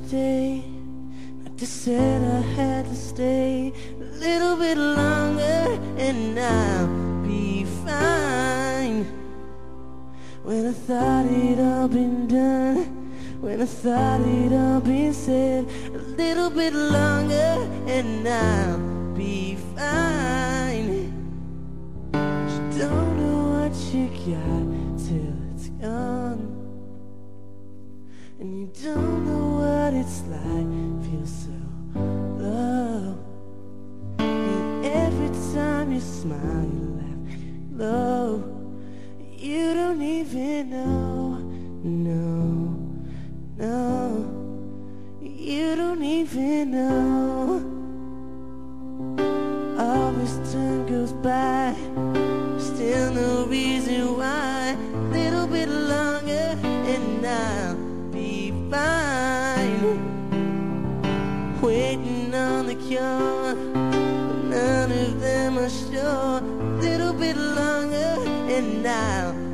day. Like they said I had to stay a little bit longer and I'll be fine. When I thought it all been done, when I thought it all been said, a little bit longer and I'll be fine. You don't know what you got till it's gone, and you don't know what it's like, feel so low. And every time you smile, you laugh low. You don't even know, no, no. You don't even know. All this time goes by, still no reason why. A little bit longer and I'll be fine. Waiting on the cure, but none of them are sure. A little bit longer and I'll